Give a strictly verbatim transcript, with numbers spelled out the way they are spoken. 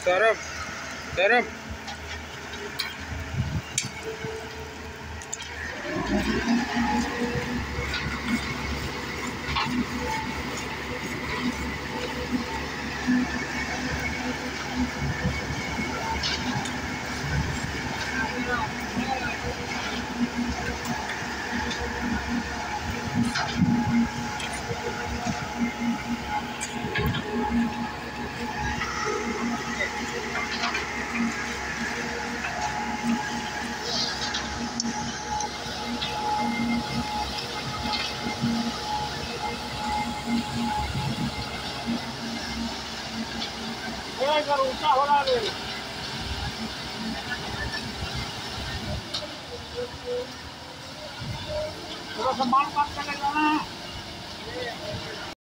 Surf Surf ऊंचा हो रहा है थोड़ा सा माल पास करने जाना है।